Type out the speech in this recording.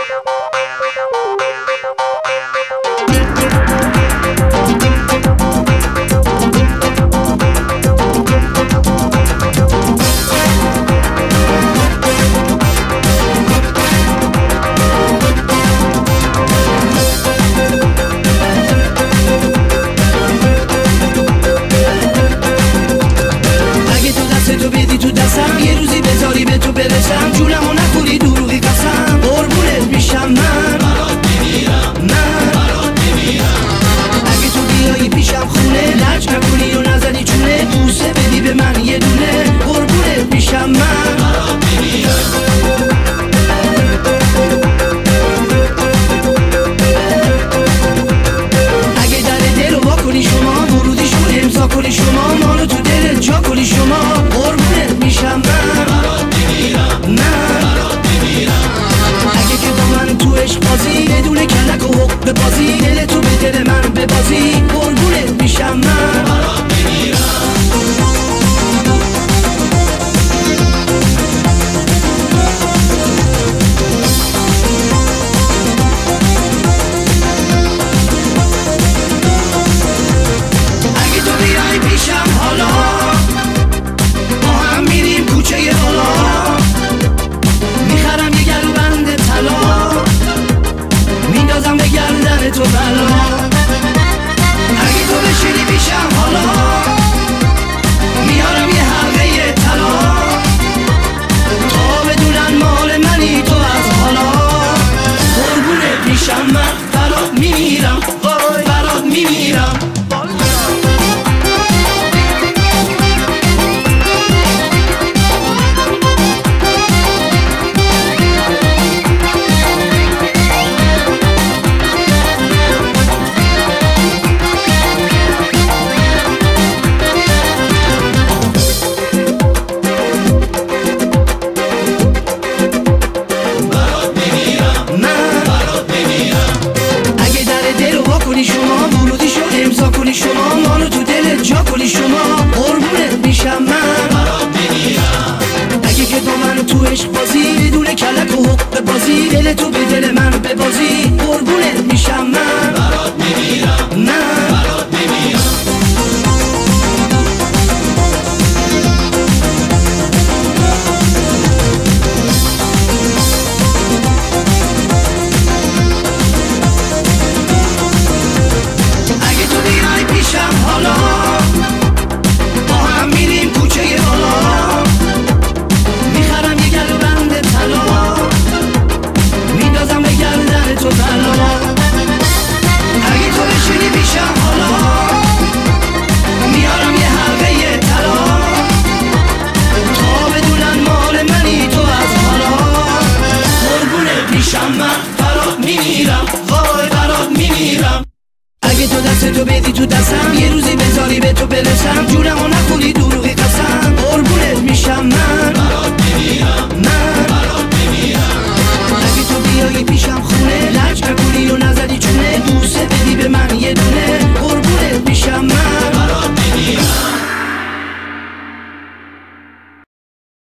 یه روزی بذاری به تو برسم، جونمو نخوری دروغی قسم، قربونت میشم من، برات میمیرم من، برات میمیرم. اگه تو بیایی پیشم خونه، لج نکنی و نزنی چونه، بوسه بدی به من یه دونه، قربونت میشم من، برات میمیرم. اگه در دلو وا کنی شما، ورودیشو امضا کنی شما، مالو تو دلت جا کنی شما، قربونت میشم من، برات میمیرم من، برات میمیرم. اگه که با من تو عشق بازی، بدون کلک و حق ببازی، دل تو به دل من ببازی، قربونت میشم من، برات میمیرم. اگه تو بیای پیشم حالا، با هم میریم کوچه بالا، میخرم یه گلوبند طلا، میندازم به گردن تو بلا. اگه تو بشینی پیشم حالا، میارم یه حلقه طلا، تا بدونن مال منی تو از حالا، قربونت میشم من، برات میمیرم، وای برات میمیرم. شما ورودیشو امضا کنی شما، مالو تو دلت جا کنی شما، قربونت میشم من، برات میمیرم. اگه که با من تو عشق بازی، بدون کلک و حق بازی، دل تو به دل من ببازی، قربونت میشم من، برات میمیرم من، برات میمیرم. حالا با هم میریم کوچه بالا، میخرم یه گلوبند طلا، میندازم به گردن تو بلا. اگه تو بشینی پیشم حالا، میارم یه حلقه طلا، تا بدونن مال منی تو از حالا، قربونت میشم من، برات میمیرم، وای برات میمیرم. اگه تو دستتو بدی تو دستم، یه روزی بذاری به تو برسم، جونمو نخوری دروغی قسم، قربونت میشم من،